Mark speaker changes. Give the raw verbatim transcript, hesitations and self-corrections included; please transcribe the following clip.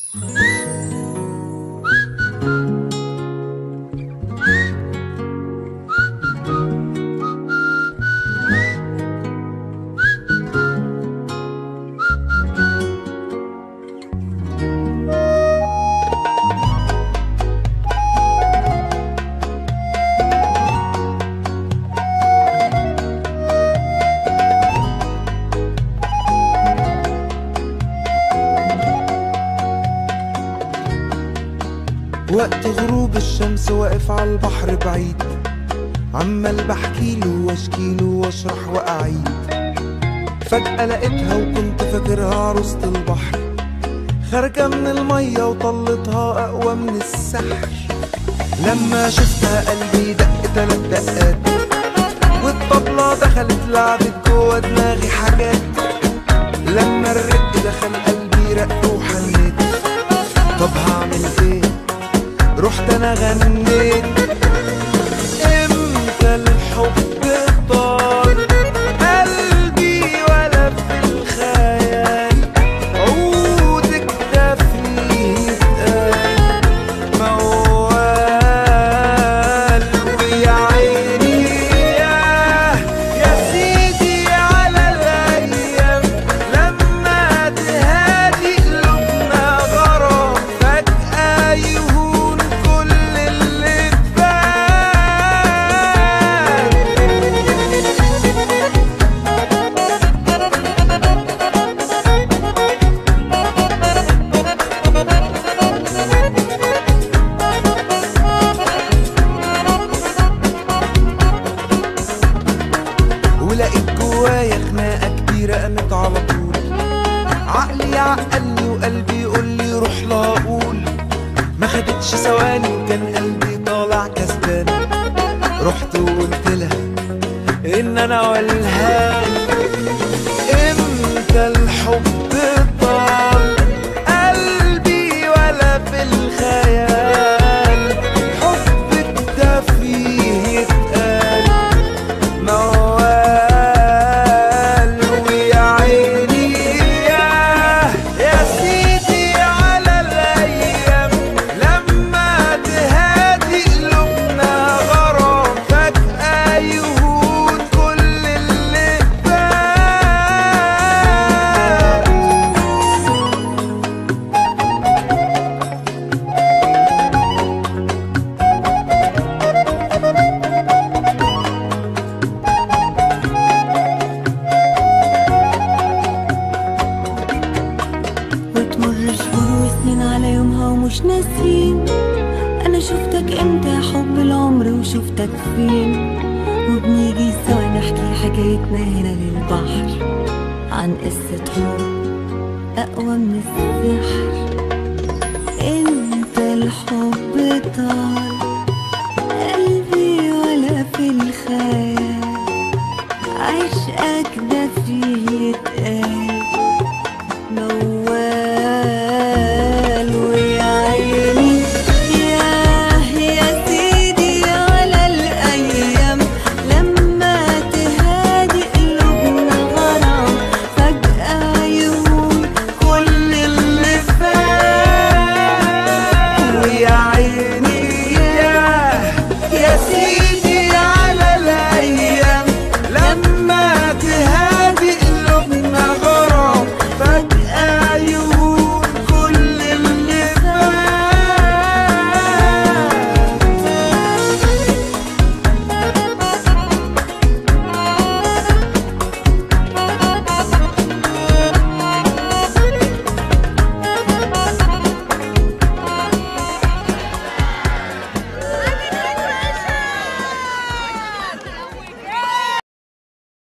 Speaker 1: وقت غروب الشمس واقف على البحر بعيد، عمال بحكيله واشكيله واشرح واعيد. فجأة لقيتها وكنت فاكرها عروسة البحر، خارجة من المية وطلتها أقوى من السحر. لما شفتها قلبي دق تلات دقات، والطبلة دخلت لعبت جوا دماغي حاجات. لما الرق دخل قلبي رق وحنيت، طب هعمل ايه؟ رحت انا غنيت. امتى الحب طال قلبي ولا في الخيال، عودك ده فيه اتقال موال. ويا عيني ياه يا سيدي على الايام، لما تهادي قلوبنا غرام فجأة يهون كل اللي فات. ولقيت جوايا خناقة كبيرة قامت على طول، عقلي يعقلني وقلبي يقولي روح لا اقول. ما خدتش ثواني وكان قلبي طالع كسبان، رحت وقلت لها ان انا والهان. امتى الحب طال قلبي ولا في الخيال، حبك ده فيه اتقال موال. ويا عيني ياه يا سيدي على الايام، لما تهادي قلوبنا غرام فجأة يهون كل اللي فات.
Speaker 2: وتمر شهور وسنين على يومها ومش ناسين، انا شفتك امتى يا حب العمر وشفتك فين. وبنيجي سوا نحكي حكايتنا هنا للبحر، عن قصة حب اقوى من السحر. انت الحب طال قلبي ولا في الخيال، عشقك ده فيه يتقال